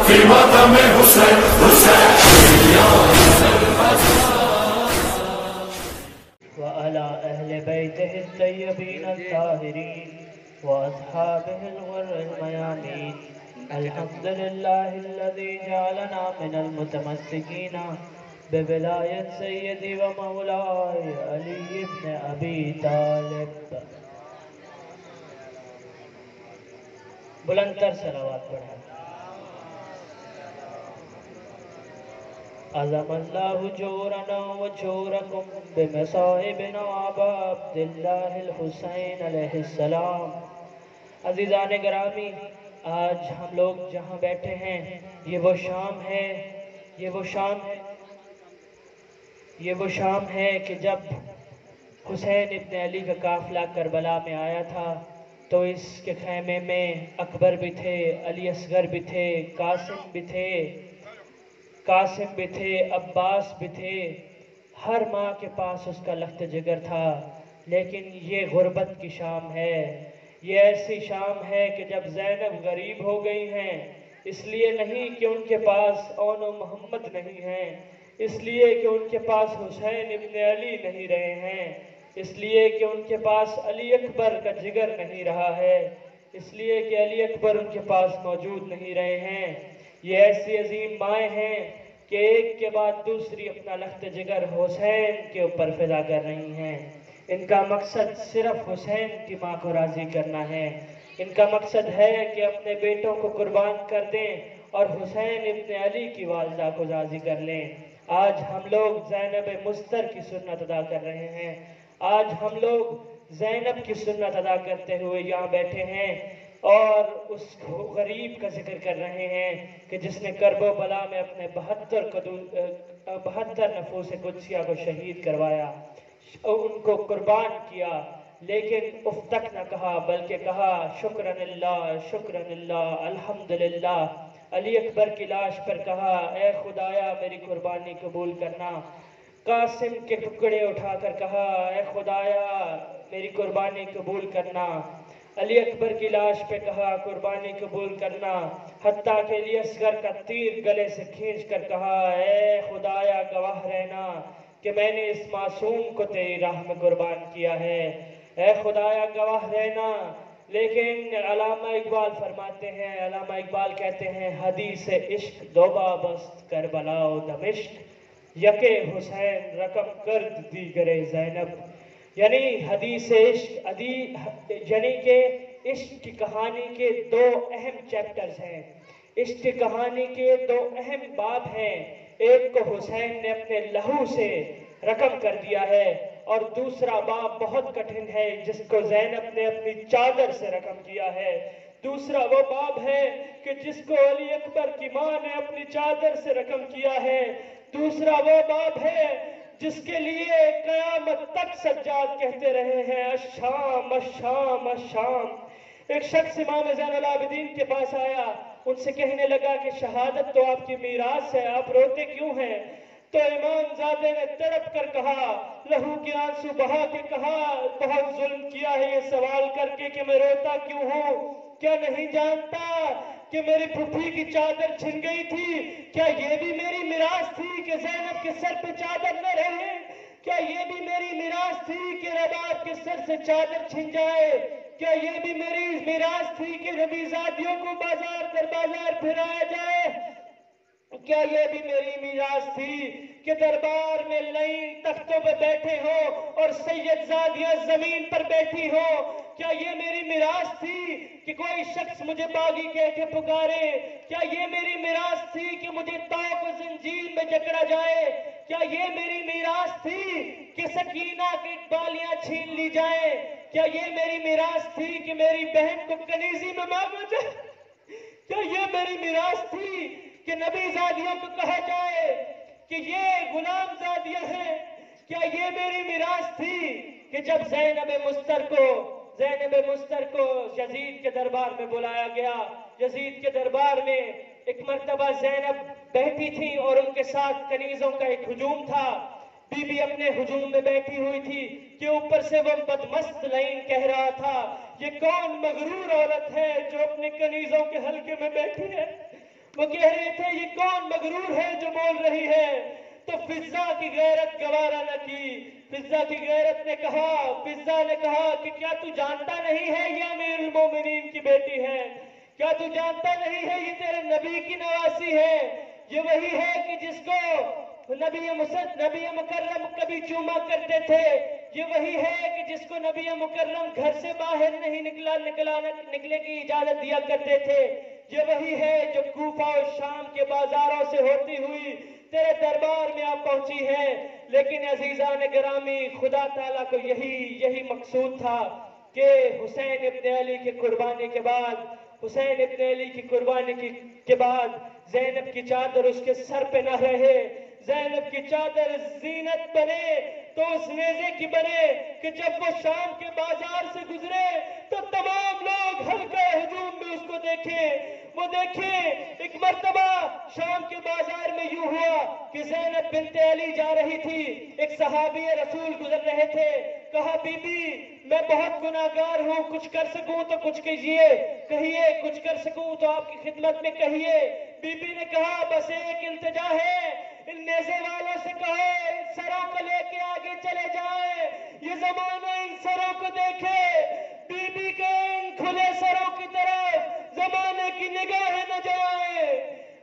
في مقام حسين وعلى أهل بيته الطيبين الطاهرين وأصحابه الغر الميامين. الحمد لله الذي جعلنا من المتمسكين بولاية سيدي ومولاي علي بن أبي طالب. بلندتر صلوات پڑھیں. عظم اللہ جورنا وجورکم بمصائبنا ابا عبداللہ الحسین علیہ السلام. عزیزان گرامی، آج ہم لوگ جہاں بیٹھے ہیں یہ وہ شام ہے کہ جب حسین ابن علی کا قافلہ کربلا میں آیا تھا تو اس کے خیمے میں اکبر بھی تھے، علی اصغر بھی تھے، قاسم بھی تھے، عباس بھی تھے. ہر ماں کے پاس اس کا لخت جگر تھا. لیکن یہ غربت کی شام ہے. یہ ایسی شام ہے کہ جب زینب غریب ہو گئی ہیں، اس لیے نہیں کہ ان کے پاس اون و محمد نہیں ہیں، اس لیے کہ ان کے پاس حسین ابن علی نہیں رہے ہیں، اس لیے کہ ان کے پاس علی اکبر کا جگر نہیں رہا ہے، اس لیے کہ علی اکبر ان کے پاس موجود نہیں رہے ہیں. یہ ایسی عظیم مائیں ہیں کہ ایک کے بعد دوسری اپنا لخت جگر حسین کے اوپر فدا کر رہی ہیں. ان کا مقصد صرف حسین کی ماں کو راضی کرنا ہے. ان کا مقصد ہے کہ اپنے بیٹوں کو قربان کر دیں اور حسین ابن علی کی والدہ کو راضی کر لیں. آج ہم لوگ زینب مستر کی سنت ادا کر رہے ہیں. آج ہم لوگ زینب کی سنت ادا کرتے ہوئے یہاں بیٹھے ہیں اور اس غریب کا ذکر کر رہے ہیں کہ جس نے کرب و بلا میں اپنے 72 نفوس قدسیہ کو شہید کروایا، ان کو قربان کیا، لیکن اف تک نہ کہا بلکہ کہا شکرن اللہ الحمدللہ. علی اکبر کی لاش پر کہا اے خدایا میری قربانی قبول کرنا. قاسم کے ٹکڑے اٹھا کر کہا اے خدایا میری قربانی قبول کرنا. علی اکبر کی لاش پہ کہا قربانی قبول کرنا. حتیٰ کہ علی اصغر کا تیر گلے سے کھینچ کر کہا اے خدایا گواہ رہنا کہ میں نے اس معصوم کو تیری راہ میں قربان کیا ہے. اے خدایا گواہ رہنا. لیکن علامہ اقبال فرماتے ہیں، علامہ اقبال کہتے ہیں حدیث عشق دوبا بست کربلا و دمشق، یکے حسین رقم کرد دیگر زینب. یعنی حدیث عشق یعنی کہ عشق کی کہانی کے 2 اہم چیپٹرز ہیں. عشق کی کہانی کے 2 اہم باب ہیں. ایک کو حسین نے اپنے لہو سے رقم کر دیا ہے اور دوسرا باب بہت کٹھن ہے جس کو زینب نے اپنی چادر سے رقم کیا ہے. دوسرا وہ باب ہے کہ جس کو علی اکبر کی ماں نے اپنی چادر سے رقم کیا ہے. دوسرا وہ باب ہے جس کے لیے قیامت تک سجاد کہتے رہے ہیں الشام الشام الشام. ایک شخص امام زین العابدین کے پاس آیا، ان سے کہنے لگا کہ شہادت تو آپ کی میراث ہے، آپ روتے کیوں ہیں؟ تو امام زادے نے تڑپ کر کہا، لہو کے آنسو بہا کے کہا بہت ظلم کیا ہے یہ سوال کر کے کہ میں روتا کیوں ہوں. کیا نہیں جانتا کہ میری پھوپھی کی چادر چھن گئی تھی؟ کیا یہ بھی میری میراث تھی کہ زینب کے سر پہ چادر نہ رہے؟ کیا یہ بھی میری میراث تھی کہ رباب کے سر سے چادر چھن جائے؟ کیا یہ بھی میری میراث تھی کہ نبی زادیوں کو بازار در بازار پھرایا جائے؟ کیا یہ بھی میری میراث تھی کہ دربار میں لائن تختوں پہ بیٹھے ہو اور سید زادیاں زمین پر بیٹھی ہو؟ کیا یہ میری میراث تھی کہ کوئی شخص مجھے باغی کہہ کے پکارے؟ کیا یہ میری میراث تھی کہ مجھے طاق و زنجیر میں جکڑا جائے؟ کیا یہ میری میراث تھی کہ سکینہ کی بالیاں چھین لی جائیں؟ کیا یہ میری میراث تھی کہ میری بہن کو کنیزی میں مارا جائے؟ کیا یہ میری میراث تھی کہ نبی زادیوں کو کہا جائے کہ یہ غلام زادیاں ہیں؟ کیا یہ میری میراث تھی کہ جب زینب مستر کو یزید کے دربار میں بلایا گیا، یزید کے دربار میں ایک مرتبہ زینب بیٹھی تھی اور ان کے ساتھ کنیزوں کا ایک ہجوم تھا. بی بی اپنے ہجوم میں بیٹھی ہوئی تھی کہ اوپر سے وہ بدمست لائن کہہ رہا تھا یہ کون مغرور عورت ہے جو اپنے کنیزوں کے حلقے میں بیٹھی ہے؟ وہ کہہ رہے تھے یہ کون مغرور ہے جو بول رہی ہے؟ تو فضا کی غیرت گوارا نہ کی. فضا کی غیرت نے کہا، فضا نے کہا کہ کیا تو جانتا نہیں ہے یہ امیر المومنین کی بیٹی ہے؟ کیا تو جانتا نہیں ہے یہ تیرے نبی کی نواسی ہے؟ یہ وہی ہے کہ جس کو نبی مکرم کبھی چوما کرتے تھے. یہ وہی ہے کہ جس کو نبی مکرم گھر سے باہر نہیں نکلنے کی اجازت دیا کرتے تھے. یہ وہی ہے جو کوفہ اور شام کے بازاروں سے ہوتی ہوئی تیرے دربار میں آ پہنچی ہے. لیکن عزیزان گرامی، خدا تعالیٰ کو یہی مقصود تھا کہ حسین ابن علی کی قربانی کے بعد زینب کی چادر اس کے سر پہ نہ رہے. زینب کی چادر زینت بنے تو اس نیزے کی بنے کہ جب وہ شام کے بازار سے گزرے تو تمام لوگ حلقہ ہجوم میں اس کو دیکھیں. وہ دیکھیں ایک مرتبہ شام کے بازار میں یوں ہوا کہ زینب بنت علی جا رہی تھی، ایک صحابی رسول گزر رہے تھے. کہا بی بی میں بہت گناہگار ہوں، کچھ کر سکوں تو کچھ کہیے، کچھ کر سکوں تو آپ کی خدمت میں کہیے. بی بی نے کہا بس ایک التجا ہے، ان نیزے والوں سے کہو ان سروں کو لے کے آگے چلے جائیں، یہ زمانہ ان سروں کو دیکھے. بی بی کے ان کھلے سروں کی طرف زمانے کی نگاہیں نہ جائیں.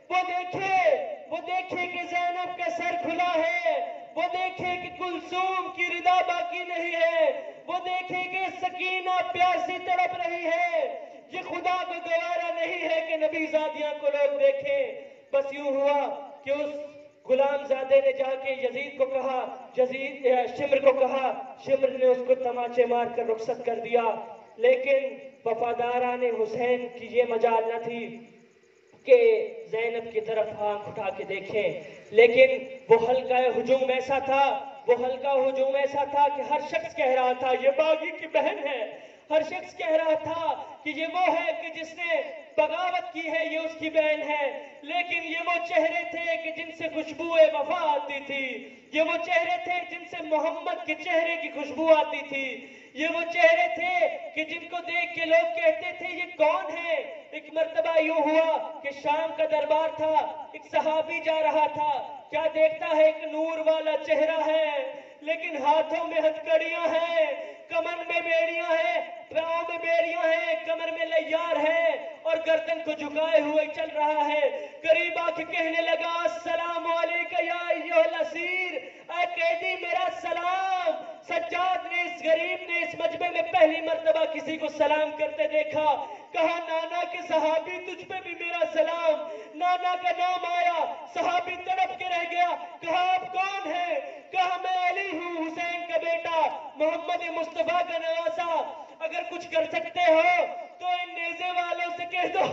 وہ دیکھے کہ زینب کا سر کھلا ہے، وہ دیکھے کہ کلثوم کی ردا باقی نہیں ہے، وہ دیکھے کہ سکینہ پیاسی تڑپ رہی ہے. یہ خدا کو گوارا نہیں ہے کہ نبی زادیاں کو لوگ دیکھیں. بس یوں ہوا کہ اس غلام زادے نے جا کے یزید کو کہا، شمر کو کہا. شمر نے اس کو تماچے مار کر رخصت کر دیا. لیکن وفاداران حسین کی یہ مجال نہ تھی کہ زینب کی طرف آنکھ اٹھا کے دیکھیں. لیکن وہ حلقہ ہجوم ایسا تھا کہ ہر شخص کہہ رہا تھا یہ باغی کی بہن ہے. ہر شخص کہہ رہا تھا کہ یہ وہ ہے کہ جس نے بغاوت کی ہے، یہ اس کی بہن ہے. لیکن یہ وہ چہرے تھے کہ جن سے خوشبو وفا آتی تھی. یہ وہ چہرے تھے جن سے محمد کے چہرے کی خوشبو آتی تھی. یہ وہ چہرے تھے کہ جن کو دیکھ کے لوگ کہتے تھے یہ کون ہے. ایک مرتبہ یوں ہوا کہ شام کا دربار تھا، ایک صحابی جا رہا تھا. کیا دیکھتا ہے ایک نور والا چہرہ ہے، لیکن ہاتھوں میں ہتھکڑیاں ہیں، کمر میں بیڑیاں ہیں، پاؤں میں بیڑیاں ہیں، کمر میں لیار ہے اور گردن کو جھکائے ہوئے چل رہا ہے. قریب آ کے کہنے لگا السلام علیکم یا ایھا الاسیر، اے قیدی میرا سلام. سجاد نے، اس غریب نے اس مجمع میں پہلی مرتبہ کسی کو سلام کرتے دیکھا. کہا نانا کے صحابی تجھ پہ بھی میرا سلام. نانا کا نام آیا، صحابی تڑپ کے رہ گیا. کہا آپ کون ہیں؟ کہا میں علی ہوں، حسین کا بیٹا، محمد مصطفیٰ کا نواسا. اگر کچھ کر سکتے ہو تو ان نیزے والوں سے کہہ دو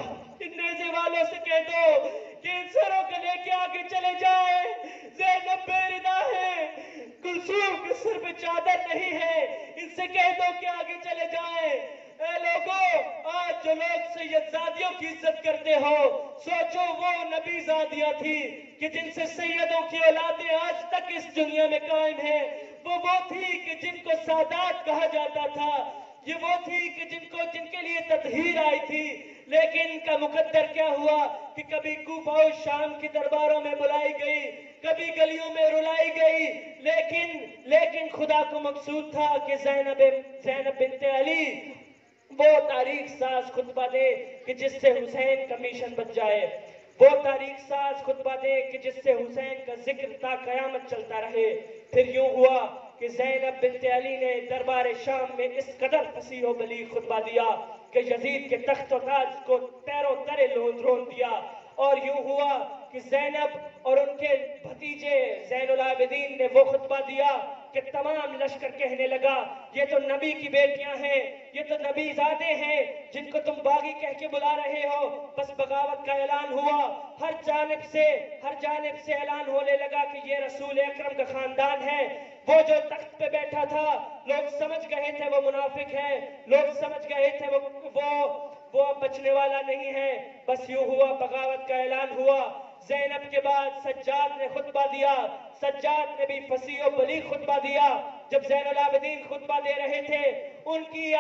کہ ان سروں کو لے کے آگے چلے جائیں. زینب بے ردا ہے، کلثوم کے سر پہ چادر نہیں ہے، ان سے کہہ دو کہ آگے چلے جائیں. اے لوگوں، آج جو لوگ سید زادیوں کی عزت کرتے ہو، سوچو وہ نبی زادیاں تھی کہ جن سے سیدوں کی اولادیں آج تک اس دنیا میں قائم ہیں. وہ تھی کہ جن کو سادات کہا جاتا تھا. یہ وہ تھی کہ جن کے لیے تطہیر آئی تھی. لیکن ان کا مقدر کیا ہوا کہ کبھی کوفہ و شام کی درباروں میں بلائی گئی، کبھی گلیوں میں رلائی گئی. لیکن خدا کو مقصود تھا کہ زینب بنت علی وہ تاریخ ساز خطبہ دے کہ جس سے حسین کا مشن بچ جائے. وہ تاریخ ساز خطبہ دے کہ جس سے حسین کا ذکر تا قیامت چلتا رہے. پھر یوں ہوا کہ زینب بنت علی نے دربار شام میں اس قدر فصیح و بلیغ خطبہ دیا کہ یزید کے تخت و تاج کو پیروں تلے رون دیا. اور یوں ہوا کہ زینب اور ان کے بھتیجے زین العابدین نے وہ خطبہ دیا کہ تمام لشکر کہنے لگا یہ تو نبی کی بیٹیاں ہیں، یہ تو نبی زادے ہیں جن کو تم باغی کہہ کے بلا رہے ہو. بس بغاوت کا اعلان ہوا. ہر جانب سے اعلان ہونے لگا کہ یہ رسول اکرم کا خاندان ہے. وہ جو تخت پہ بیٹھا تھا لوگ سمجھ گئے تھے وہ منافق ہے، لوگ سمجھ گئے تھے وہ اب بچنے والا نہیں ہے. بس یوں ہوا، بغاوت کا اعلان ہوا. زینب کے بعد سجاد نے خطبہ دیا. سجاد نے بھی فصیح و بلیغ خطبہ دیا. جب زین العابدین خطبہ دے رہے تھے ان کی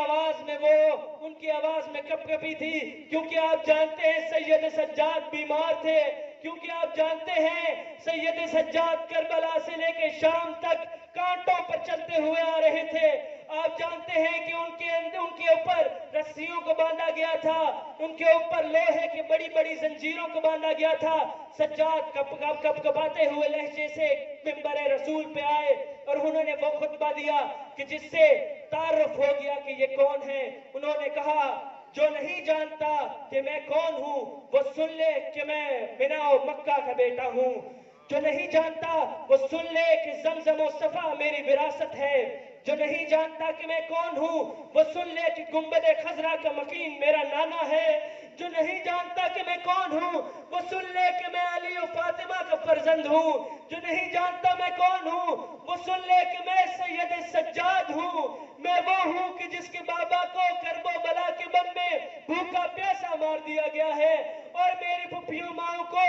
آواز میں کپ کپی تھی، کیونکہ آپ جانتے ہیں سید سجاد بیمار تھے، کیونکہ آپ جانتے ہیں سید سجاد کربلا سے لے کے شام تک کانٹوں پر چلتے ہوئے آ رہے تھے. آپ جانتے ہیں کہ ان کے اوپر رسیوں کو باندھا گیا تھا، ان کے اوپر لوہے کی بڑی بڑی زنجیروں کو باندھا گیا تھا. سجاد کپ کپاتے ہوئے لہجے سے منبر رسول پہ آئے اور انہوں نے وہ خطبہ دیا کہ جس سے تعارف ہو گیا کہ یہ کون ہے. انہوں نے کہا جو نہیں جانتا کہ میں کون ہوں وہ سن لے کہ میں منا و مکہ کا بیٹا ہوں. جو نہیں جانتا وہ سن لے کہ زمزم و صفا میری وراثت ہے. جو نہیں جانتا کہ میں کون ہوں وہ سن لے کہ گنبد خضرا کا مکین میرا نانا ہے. جو نہیں جانتا کہ میں کون ہوں وہ سن لے کہ میں علی و فاطمہ کا فرزند ہوں. جو نہیں جانتا میں کون ہوں وہ سن لے کہ میں سید سجاد ہوں. میں وہ ہوں کہ جس کے بابا کو کرب و بلا کے بم میں بھوکا پیاسا مار دیا گیا ہے اور میری پھپھیوں ماؤں کو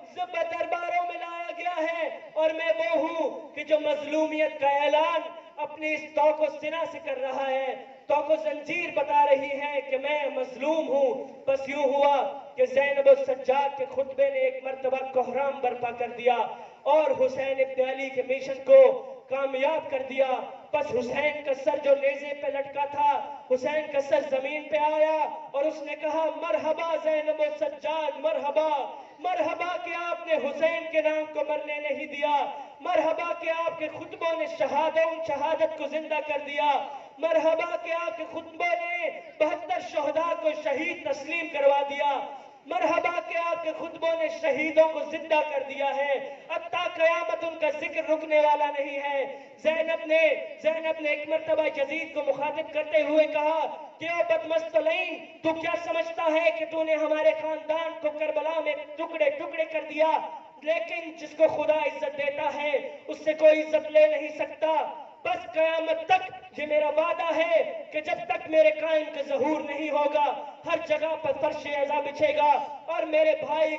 درباروں میں لایا گیا ہے. اور میں وہ ہوں کہ جو مظلومیت کا اعلان اپنی اس توق و سنا سے کر رہا ہے. توق و زنجیر بتا رہی ہے کہ میں مظلوم ہوں. بس یوں ہوا کہ زینب السجاد کے خطبے نے ایک مرتبہ کوہرام برپا کر دیا اور حسین ابن علی کے مشن کو کامیاب کر دیا. بس حسین کا سر جو نیزے پہ لٹکا تھا، حسین کا سر زمین پہ آیا اور اس نے کہا مرحبا زینب السجاد، مرحبا، مرحبا کہ آپ نے حسین کے نام کو مرنے نہیں دیا، مرحبا کہ آپ کے خطبوں نے شہادت کو زندہ کر دیا، مرحبا کہ آپ کے خطبوں نے 72 شہداء کو شہید تسلیم کروا دیا، مرحبا کہ آپ کے خطبوں نے شہیدوں کو زندہ کر دیا ہے، حتیٰ قیامت ان کا ذکر رکنے والا نہیں ہے. زینب نے ایک مرتبہ یزید کو مخاطب کرتے ہوئے کہا کہ اے بدمستلین، تو کیا سمجھتا ہے کہ تو نے ہمارے خاندان کو کربلا میں ٹکڑے ٹکڑے کر دیا، لیکن جس کو خدا عزت دیتا ہے اس سے کوئی عزت لے نہیں سکتا. بس قیامت تک یہ میرا وعدہ ہے کہ جب تک میرے قائم کا ظہور نہیں ہوگا ہر جگہ پر فرش عزا بچھے گا اور میرے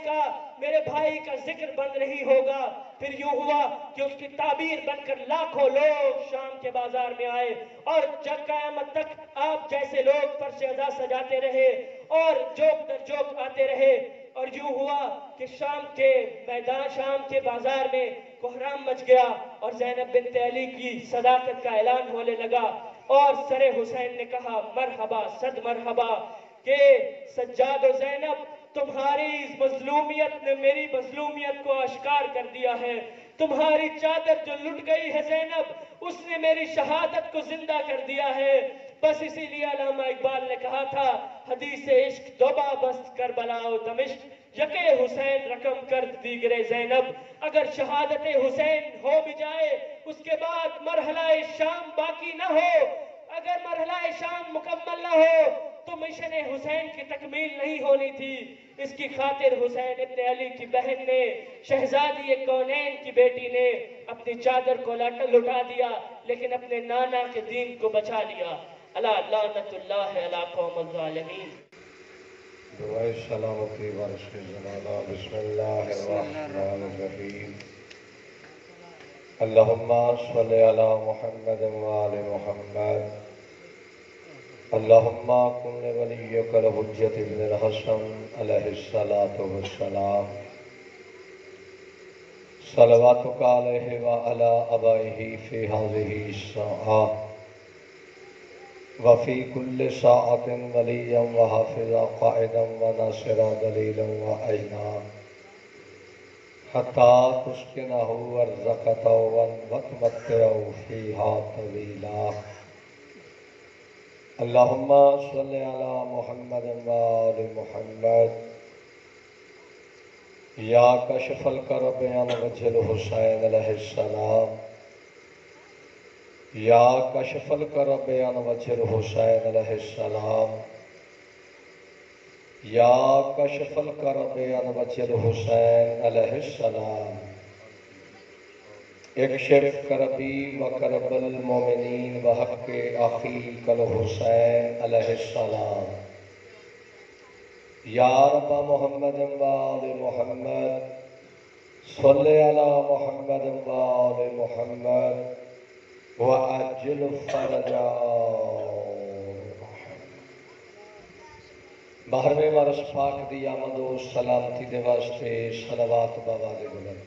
بھائی کا ذکر بند نہیں ہوگا. پھر یوں ہوا کہ اس کی تعبیر بن کر لاکھوں لوگ شام کے بازار میں آئے اور جب قیامت تک آپ جیسے لوگ فرش عزا سجاتے رہے اور جوک در جوک آتے رہے. اور یوں ہوا کہ شام کے بازار میں کوہرام مچ گیا اور زینب بنت علی کی صداقت کا اعلان ہونے لگا اور سر حسین نے کہا مرحبا صد مرحبا کہ سجاد و زینب تمہاری مظلومیت نے میری مظلومیت کو اشکار کر دیا ہے. تمہاری چادر جو لٹ گئی ہے زینب اس نے میری شہادت کو زندہ کر دیا ہے. بس اسی لیے علامہ اقبال نے کہا تھا حدیث عشق دوبا بست کربلا و دمشق یکے حسین رقم کر دیگرے زینب. اگر شہادت حسین ہو بھی جائے اس کے بعد مرحلہ شام باقی نہ ہو، اگر مرحلہ شام مکمل نہ ہو تو مشن حسین کی تکمیل نہیں ہونی تھی. اس کی خاطر حسین ابن علی کی بہن نے، شہزادی کونین کی بیٹی نے اپنی چادر کو لٹا دیا لیکن اپنے نانا کے دین کو بچا لیا. الا لعنت اللہ علی قوم الظالمین. دعائے سلامتی ورش جلالا. بسم اللہ الرحمن الرحیم. اللہم صلی علی محمد وآل محمد. اللہم کن ولیک الحجت ابن الحسن علیہ السلام. صلواتک علیہ وعلی آبائہ فی ہذہ الساعہ وفی کل ساعت ولیا وحافظا قائدا وناصرا دلیلا وعینا حتی تسکنہ ارزقتا وتمتعہ فیہا طویلا. اللہم صلی علی محمد وآل محمد. یا کشف الکرب عن وجہ الحسین علیہ السلام. یا کشف الکرب عن وجہ الحسین علیہ السلام. یا کشف الکرب عن وجہ الحسین علیہ السلام. اکشف کربی و کرب المومنین و حق اخیک الحسین علیہ السلام. یا رب محمد و آل محمد. صلی علی محمد و آل محمد وعجل فرجا باہرویں وارث پاک دی آمد و سلامتی دے واسطے صلوات بابا دے بلند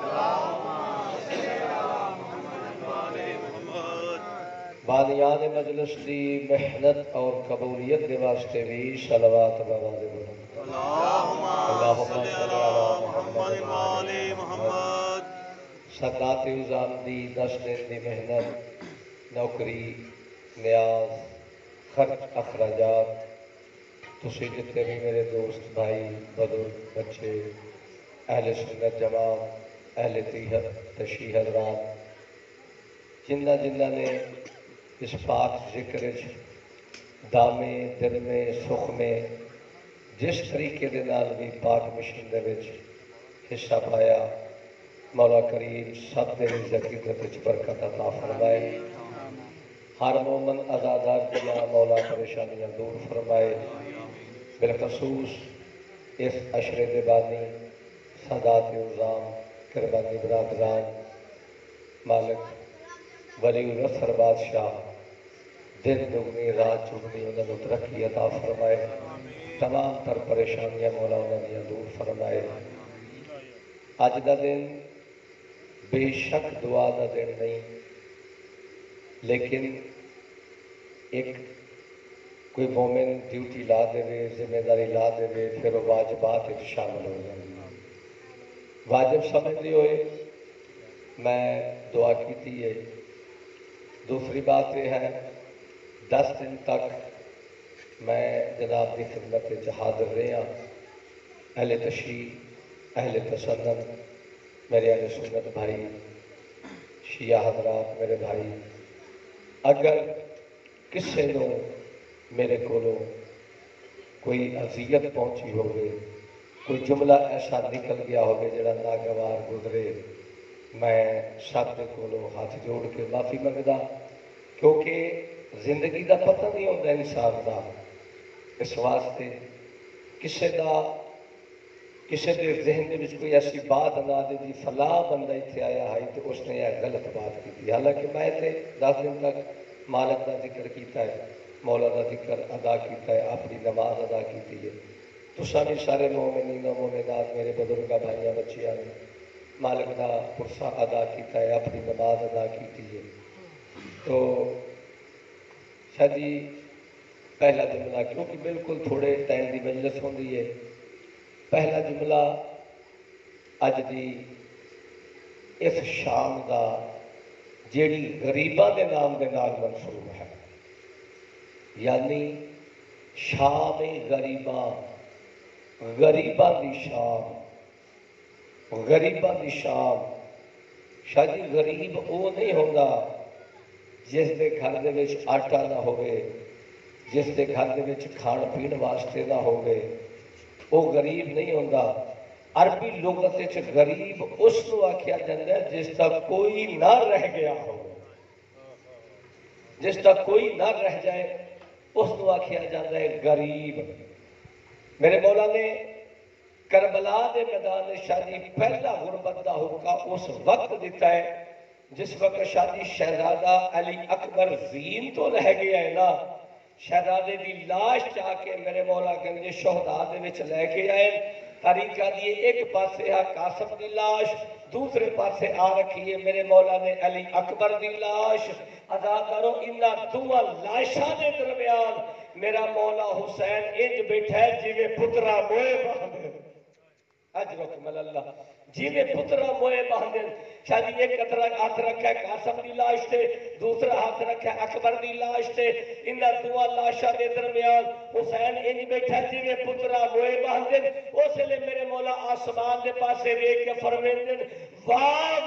بانیان مجلس دی محنت اور قبولیت دے واسطے بھی صلوات بابا دے بلند اللہم صلی علی محمد و آل محمد سادات عظام دی 10 دن دی محنت نوکری نیاز خرچ اخراجات تسی جتنے بھی میرے دوست بھائی بزرگ بچے اہل سنت جماعت اہل تشیح حضرات جنہ جنہ نے اس پاک ذکر دامے دل میں سکھ میں جس طریقے دے نال بھی پاک مشن دے وچ حصہ پایا مولا کریم سب دے عقیدت وچ برکت عطا فرمائے ہر مومن عزادار دیا مولا پریشانیاں دور فرمائے بالخصوص اس عشرے دے بانی سادات عظام قربانی برادران مالک ولی النصر بادشاہ دن دگنی رات چگنی انہوں نے ترقی عطا فرمائے تمام تر پریشانیاں مولا انہوں نے دور فرمائے اج دا دن بے شک دعا دا دن نہیں لیکن ایک کوئی مومن ڈیوٹی لا دے ذمہ داری لا دے پھر وہ واجبات شامل ہو جائے واجب سمجھتے ہوئے میں دعا کی ہے دوسری بات یہ ہے 10 دن تک میں جناب کی خدمت حاضر رہا اہل تشیع اہل تسنن میرے اہل سنت بھائی شیعہ حضرات میرے بھائی اگر کسی نو میرے کو کوئی اذیت پہنچی ہوگی کوئی جملہ ایسا نکل گیا ہوگا جڑا ناگوار گزرے میں سب کو ہاتھ جوڑ کے معافی منگدا کیونکہ زندگی دا پتہ نہیں ہوتا انسان دا اس واسطے کسی دے ذہن میں کوئی ایسی بات نہ دے جی فلاں بندہ اتنے آیا ہے تو اس نے یہ غلط بات کی حالانکہ میں تے 10 دن تک مالک کا ذکر کیتا ہے مولا کا ذکر ادا کیتا ہے اپنی نماز ادا کی ہے تو سارے سارے مومنین و مومنات میرے بزرگاں بھائیاں بچیاں نے مالک کا پرسہ ادا کیتا ہے اپنی نماز ادا کی ہے تو شادی پہلا جملہ کیونکہ بالکل تھوڑے ٹائم کی مجلس ہوتی ہے پہلا جملہ اج دی اس شام دا جیڑی غریباں دے نام دے نال منسوب ہے یعنی شام غریباں غریباں دی شام غریباں دی شام شادی غریب وہ نہیں ہوتا جس دے گھر دے وچ آٹا نہ ہوئے جس دے گھر دے وچ کھان پین واسطے نہ ہوئے وہ غریب نہیں ہوتا عربی لغت وچ غریب اس کو آکھیا جاتا ہے جس کا کوئی نہ رہ گیا ہو جس کا کوئی نہ رہ جائے اس کو آکھیا جاتا ہے غریب میرے مولا نے کربلا دے میدان شادی پہلا غربت دا حکا اس وقت دیتا ہے جس وقت شادی شہزادہ علی اکبر زین تو رہ گیا ہے نا شہزادے دی لاش چاہ کے میرے مولا گنج شہداء دے وچ لے کے آئے طریقہ دیے ایک پاسے ہے قاسم دی لاش دوسرے پاسے آ رکھی ہے میرے مولا نے علی اکبر دی لاش ادا کرو انہاں دو لاشاں دے درمیان میرا مولا حسین انج بیٹھا ہے جویں پترا موئے باندھے اجرکم اللہ جی میں پترا موئے باندھن شاید ایک ہاتھ رکھا ہے قاسم دی لاش تے دوسرا ہاتھ رکھا ہے اکبر دی لاش تے انہاں دو لاشاں دے درمیان حسین انج بیٹھا جی میں پترا موئے باندھن اس لئے میرے مولا آسمان دے پاسے دیکھ کے فرمیندن واہ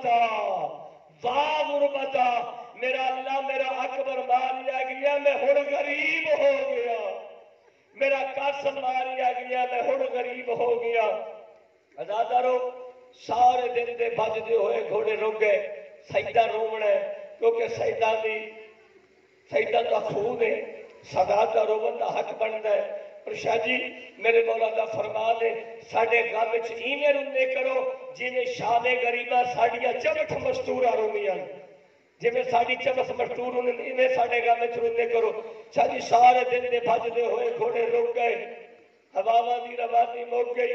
غربتا میرا اللہ میرا اکبر مار لیا گیا میں ہن غریب ہو گیا میرا قاسم ماریا گیا میں ہن غریب ہو گیا ازادارو سارے دن دے بجدے ہوئے گھوڑے رک گئے سجدہ رونا ہے کیونکہ سجدہ کا خون ہے صدا کا روبن کا حق بنتا ہے اور شاہ جی میرے مولا دا فرمان ہے ساڈے غم وچ ایویں روندے کرو جویں شام غریباں ساڈیاں چمٹ مستورا روندیاں جی ساری چمس مشہور ہونے سارے غم وچ روندے کرو شاہ جی سارے دن دے بھجدے ہوئے گھوڑے رک گئے ہواواں دی روانی مک گئی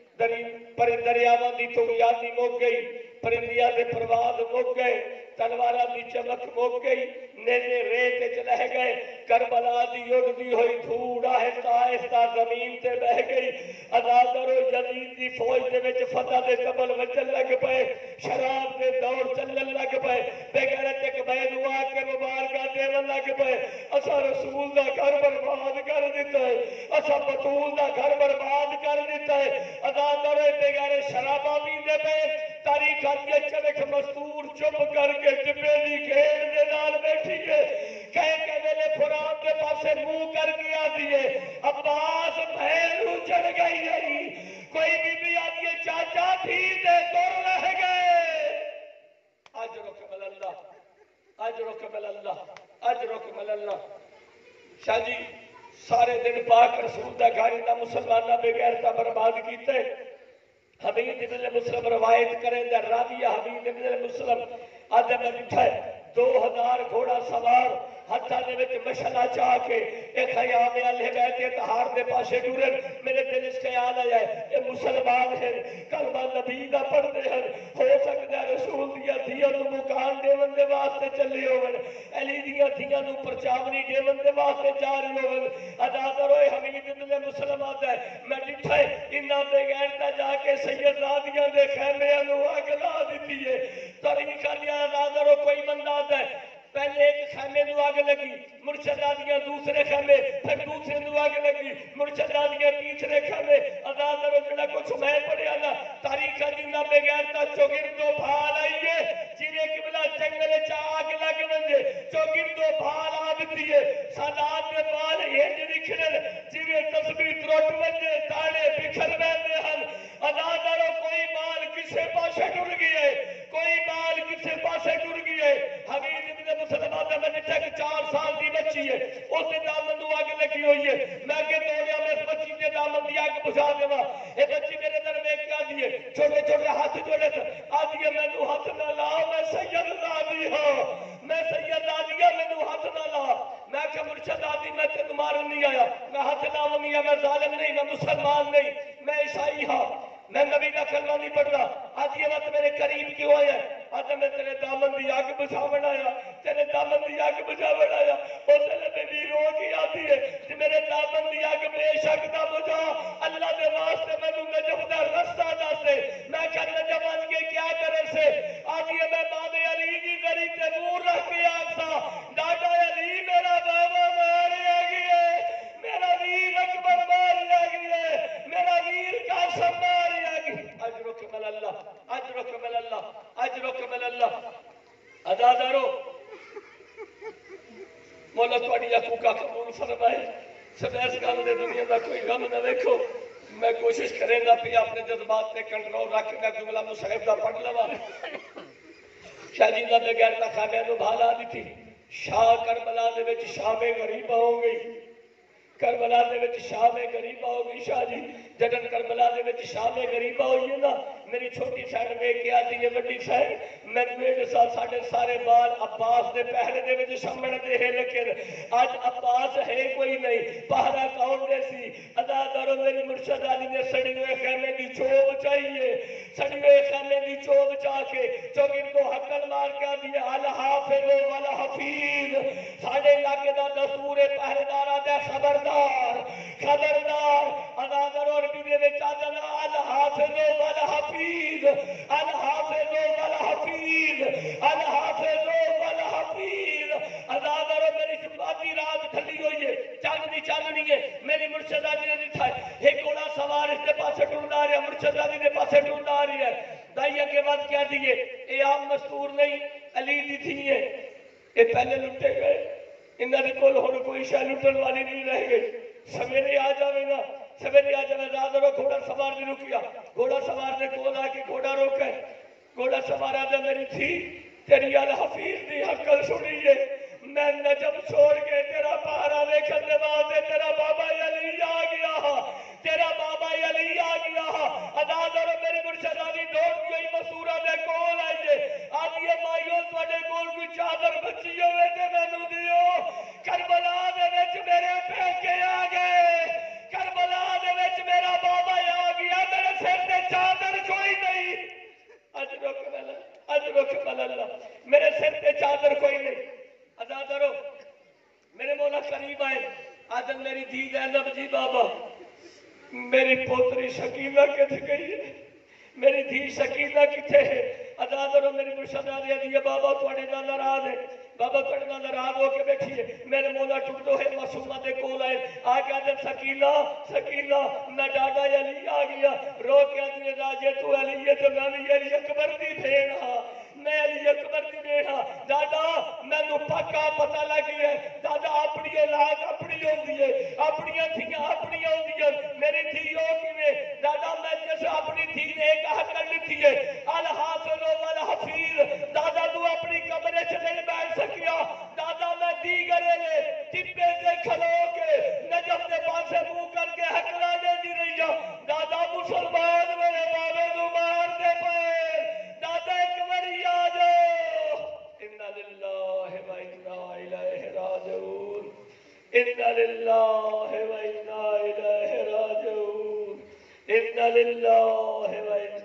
دریاواں دی طغیانی مک گئی پرندیاں دے پرواز مک گئے تلواراں دی چمک مک گئی نیزے ریت وچ لہ گئے کربلا دی اڑدی ہوئی دھوڑ آہستہ آہستہ زمین تے بہ گئی عزادر و یزید دی فوج دے وچ فتح دے قبل وچن لگ پئے شراب دے دور چلن لگ پئے بے غیرت ایک بے دعا کے مبارکہ دیون لگ پئے اسا رسول دا گھر برباد کر دیتا ہے اسا بطول دا گھر برباد کر دیتا ہے عزادر بے غیرت شرابہ پیندے پئے تاریخ آدھے چلک مستور چپ کر کے ٹپے دی گھیڑ دے نال بیٹھی ہے کہے کہ میرے فرات کے پاسے منہ کر کے آدھی ہے عباس بھیرو چڑھ گئی نہیں کوئی بھی آدھی ہے چاچا تھی دے دور رہ گئے اجر کمل اللہ اجر کمل اللہ اجر کمل اللہ شاہ جی سارے دن پاک رسول دا گھر دا مسلمانہ بے غیرتا برباد کیتے حبیب ابن مسلم روایت کریں دے راویہ حبیب ابن مسلم آدھے میں بٹھائے 2000 گھوڑا سوار حتیٰ نے وچ مشلہ چاہ کے ایک خیام علیہ بیت اتحار دے پاسے ڈورن میرے دل اس خیال آیا ہے یہ مسلمان ہیں کلمہ نبی دا پڑھ دے ہیں ہو سکتا ہے رسول دیا دیا نو مکان دیون دے واسطے چلے ہوئے علی دیا دیا نو پرچاونی دیون دے واسطے جا رہے ہوئے ادا کروئے حمید ابن مسلم آتا ہے میں ڈٹھائے انہاں بے غیرتا جا کے سید رادیاں دے خیمے انو اگلا دیتی ہے طریقہ لیا ادا کرو کوئی بندہ آتا ہے پہلے ایک خیمے نو آگ لگی مرشد آدیاں دوسرے خیمے پھر دوسرے نو آگ لگی مرشد آدیاں تیسرے خیمے آزاد رو جڑا کچھ میں پڑھیا نا تاریخ جنہ بے غیرتا چوگر دو بھال آئیے جنہیں قبلہ جنگل آگ لگ ونجے چوگر دو بھال آ دیتی ہے سادات میں بال یہ جی نکھلن جنہیں تصویر تروٹ ونجے تاڑے بکھر بیندے ہن آزاد رو کوئی بال کسے پاسے ٹر گئے کوئی بال کسے پاسے ٹر گئے حبیب ابن مسلمات میں نے چک 4 سال دی بچی ہے اس نے دامن دو آگ لگی ہوئی ہے میں کہ دوڑیا میں اس بچی نے دامن دی آگ بجھا دوا اے بچی میرے در میں کیا دیئے چھوٹے چھوٹے ہاتھ جوڑے تھے آدھیے میں نو ہاتھ نہ لا میں سید زادی ہاں میں سید زادی ہاں میں نو ہاتھ نہ لا میں کہ مرشد آدھی میں تین مارن نہیں آیا میں ہاتھ لاؤں نہیں میں ظالم نہیں میں مسلمان نہیں میں عیسائی ہاں میں نبی کا کلمہ نہیں پڑھ رہا آج یہ وقت میرے قریب کیوں آیا آج میں تیرے دامن دی آگ بجھا بنایا تیرے دامن دی آگ بجھا بنایا اور تیرے میں بھی رو کی آتی ہے کہ میرے دامن دی آگ بے شک نہ بجھا اللہ دے واسطے میں نوں نجف دا رستہ دا سے میں کہ نجف آج کے کیا کرے سے آج یہ میں باب علی کی غریب تے نور رکھ کے آگ سا ڈاٹا علی میرا بابا مارے آگی ہے میرا ویر اکبر مارے آگی ہے میرا ویر قاسم مارے آگی اجرک مل اللہ اجرک مل اللہ اجرک مل اللہ ادادارو مولا تھوڑی حقوقہ قبول فرمائے سب ایس گل دے دنیا دا کوئی غم نہ دیکھو میں کوشش کریں گا پہ اپنے جذبات پہ کنٹرول رکھ میں جملہ مصحف دا پڑھ لوا شاہ جی دا بے غیرتا خانے نو بھالا دی تھی شاہ کربلا دے وچ شام غریبہ ہو گئی کربلا دے وچ شام غریبہ ہو گئی شاہ جی جدن کربلا دے وچ شام غریبہ ہوئی ہے نا میری چھوٹی سائڈ میں کیا تھی یہ بڑی سائڈ میں میرے ساتھ ساڑھے سارے بال عباس دے پہلے دے وچ شمڑ دے ہیں لیکن آج عباس ہے کوئی نہیں پہرا کون دے سی ادا دارو میری مرشد علی نے سڑی ہوئے خیمے دی چوب چاہیے سڑی ہوئے خیمے دی چوب چاہ کے چوگر کو حقل مار کیا دیا الحافظ والحفیظ ساڑھے علاقے دا دستور پہرے دارا دے خبردار خبردار ادا دارو عربی دے وچ آجانا الحافظ والحفیظ الحافظ والحفیظ الحافظ والحفیظ ادا دارو میری شماتی رات کھلی ہوئی ہے چاندنی ہے میری مرشد علی نے دکھا ہے ایک گھوڑا سوار اس کے پاسے ڈھونڈا رہی ہے مرشد علی کے پاسے ڈھونڈا رہی ہے دائیہ کے بعد کیا دیئے اے عام مستور نہیں علی دی تھی یہ پہلے لٹے گئے انہاں نے کول ہونے کوئی شاہ لٹن والی نہیں رہ گئی سویرے آ جاوے نا سویرے آ جاوے رات رو گھوڑا سوار نے رکیا گھوڑا سوار نے کول آ کے گھوڑا روکا ہے گھوڑا سوار آ جا میری تھی تیری الحفیظ دی حقل سنیے میں نجم چھوڑ کے تیرا پہرا دیکھن دے بعد تیرا بابا علی آ گیا آدم میری دھی زینب جی بابا میری پوتری شکینہ کتنے گئی ہے میری دھی شکینہ کتنے ہے ادا کرو میری مرشد آدھے دیئے بابا تھوڑے نہ ناراض ہے بابا تھوڑے نہ ناراض ہو کے بیٹھی ہے میرے مولا ٹوٹ دو ہے معصومہ دے کول آئے آگے آدھے سکینہ سکینہ میں ڈاڈا علی آ گیا رو کے آدھے راجے تو علی ہے تو میں بھی علی اکبر دی دینا میں علی اکبر دی دینا دادا میں نو پکا پتہ لگی ہے دادا اپنی اولاد اپنی ہوندی ہے اپنی دھیاں اپنی ہوندی ہے میری دھی ہو کیویں دادا میں جیسے اپنی دھی نے ایک حق کر لیتی ہے الحافظ والحفیظ دادا تو اپنی کمرے سے نہیں بیٹھ سکیا دادا میں دیگرے نے ٹپے سے کھلو کے نجم دے پاسے منہ کر کے حقرانے دی رہی ہے دادا مسلمان میرے بابے نو مار دے پائے دادا ایک باری آ جاؤ انا للہ و انا الیہ راجعون انا للہ و انا الیہ راجعون انا للہ و انا